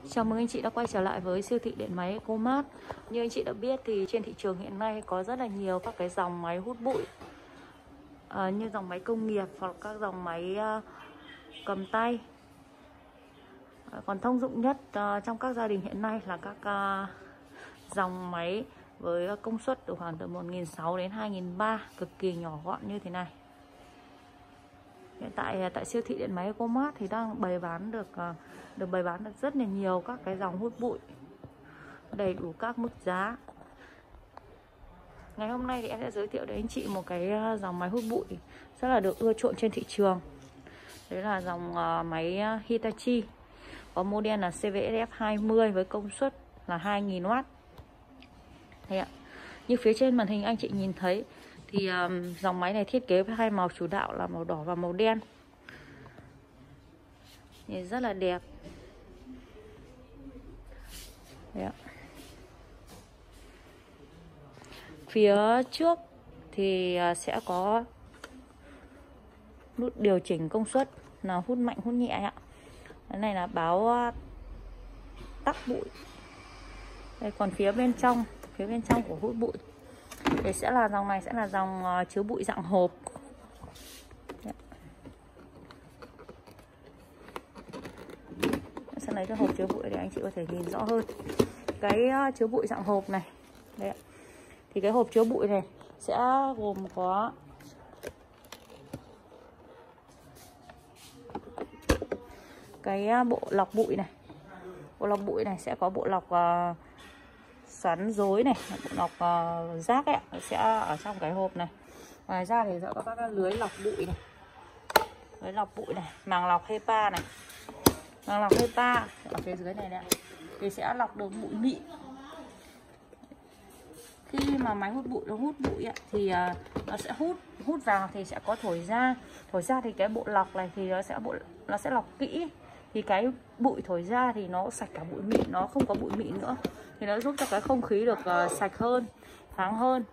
Chào mừng anh chị đã quay trở lại với siêu thị điện máy Ecomat. Như anh chị đã biết thì trên thị trường hiện nay có rất là nhiều các cái dòng máy hút bụi, như dòng máy công nghiệp hoặc các dòng máy cầm tay. Còn thông dụng nhất trong các gia đình hiện nay là các dòng máy với công suất từ khoảng từ 1.600 đến 2.300, cực kỳ nhỏ gọn như thế này. Hiện tại tại siêu thị điện máy Ecomat thì đang bày bán được rất là nhiều các cái dòng hút bụi, đầy đủ các mức giá. Ngày hôm nay thì em sẽ giới thiệu đến anh chị một cái dòng máy hút bụi rất là được ưa chuộng trên thị trường. Đấy là dòng máy Hitachi, có model là CVSF20 với công suất là 2.000W. Đây ạ. Như phía trên màn hình anh chị nhìn thấy thì dòng máy này thiết kế với hai màu chủ đạo là màu đỏ và màu đen. Nhìn rất là đẹp. Đấy ạ. Phía trước thì sẽ có nút điều chỉnh công suất là hút mạnh hút nhẹ ạ. Cái này là báo tắc bụi. Đây, còn phía bên trong của hút bụi thì dòng này sẽ là dòng chứa bụi dạng hộp. Đấy. Sẽ lấy cái hộp chứa bụi để anh chị có thể nhìn rõ hơn. Cái chứa bụi dạng hộp này, đây ạ. Thì cái hộp chứa bụi này sẽ gồm có cái bộ lọc bụi này. Bộ lọc bụi này sẽ có bộ lọc xoắn rối này, bộ lọc rác ấy, sẽ ở trong cái hộp này. Ngoài ra thì sẽ có các lưới lọc bụi này, lưới lọc bụi này, màng lọc HEPA này, màng lọc HEPA ở phía dưới này nè, thì sẽ lọc được bụi mịn. Khi mà máy hút bụi nó hút bụi ấy, thì nó sẽ hút vào thì sẽ có thổi ra thì cái bộ lọc này thì nó sẽ lọc kỹ, thì cái bụi thổi ra thì nó sạch cả bụi mịn, nó không có bụi mịn nữa, thì nó giúp cho cái không khí được sạch hơn, thoáng hơn.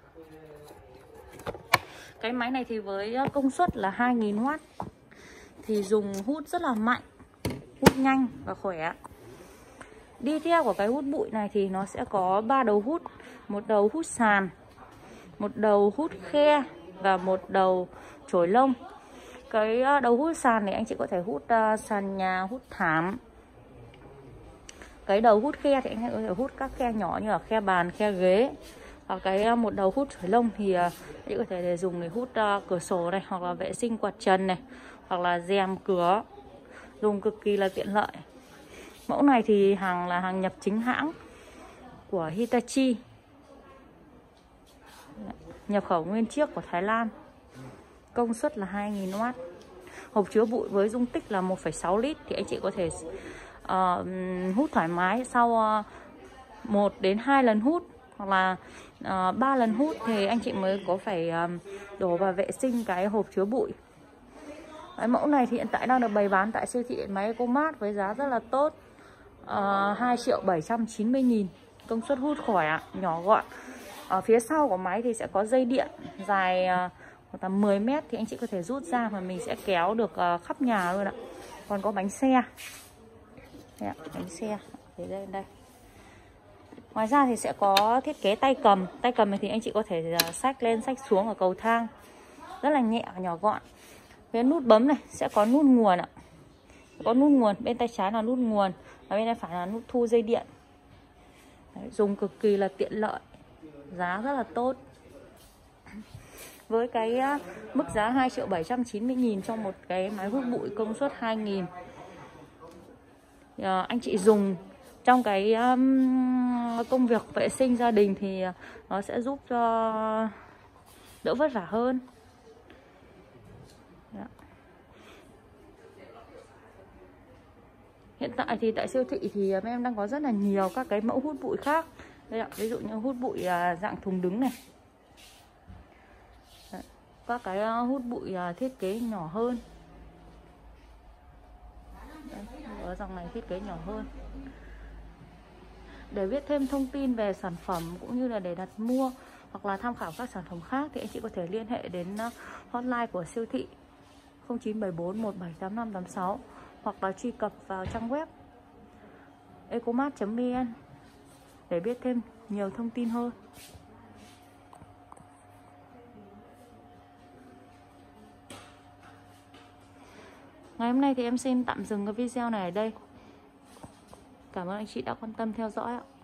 Cái máy này thì với công suất là 2.000W thì dùng hút rất là mạnh, hút nhanh và khỏe. Đi theo của cái hút bụi này thì nó sẽ có 3 đầu hút, một đầu hút sàn, một đầu hút khe và một đầu chổi lông. Cái đầu hút sàn này anh chị có thể hút sàn nhà, hút thảm. Cái đầu hút khe thì anh chị có thể hút các khe nhỏ như là khe bàn, khe ghế. Hoặc cái một đầu hút chổi lông thì anh chị có thể dùng để hút cửa sổ này, hoặc là vệ sinh quạt trần này, hoặc là rèm cửa, dùng cực kỳ là tiện lợi. Mẫu này thì là hàng nhập chính hãng của Hitachi, nhập khẩu nguyên chiếc của Thái Lan. Công suất là 2.000W. Hộp chứa bụi với dung tích là 1,6 lít thì anh chị có thể hút thoải mái sau 1 đến 2 lần hút, hoặc là 3 lần hút thì anh chị mới có phải đổ vào vệ sinh cái hộp chứa bụi. Cái mẫu này thì hiện tại đang được bày bán tại siêu thị điện máy Ecomat với giá rất là tốt, 2.790.000. Công suất hút khỏe, nhỏ gọn. Ở phía sau của máy thì sẽ có dây điện dài tầm 10 mét thì anh chị có thể rút ra và mình sẽ kéo được khắp nhà luôn ạ. Còn có bánh xe. Đây ạ, bánh xe để đây. Ngoài ra thì sẽ có thiết kế tay cầm. Tay cầm này thì anh chị có thể xách lên xách xuống ở cầu thang, rất là nhẹ và nhỏ gọn. Cái nút bấm này sẽ có nút nguồn ạ. Có nút nguồn, bên tay trái là nút nguồn và bên tay phải là nút thu dây điện. Đấy, dùng cực kỳ là tiện lợi, giá rất là tốt. Với cái mức giá 2.790.000 cho một cái máy hút bụi công suất 2.000, anh chị dùng trong cái công việc vệ sinh gia đình thì nó sẽ giúp cho đỡ vất vả hơn. Đó. Hiện tại thì tại siêu thị thì em đang có rất là nhiều các cái mẫu hút bụi khác. Đây ạ, ví dụ như hút bụi dạng thùng đứng này. Đấy, các cái hút bụi thiết kế nhỏ hơn. Đấy, ở dòng này thiết kế nhỏ hơn. Để biết thêm thông tin về sản phẩm cũng như là để đặt mua hoặc là tham khảo các sản phẩm khác thì anh chị có thể liên hệ đến hotline của siêu thị 0974 178586 hoặc là truy cập vào trang web ecomart.vn để biết thêm nhiều thông tin hơn. Ngày hôm nay thì em xin tạm dừng cái video này ở đây. Cảm ơn anh chị đã quan tâm theo dõi ạ.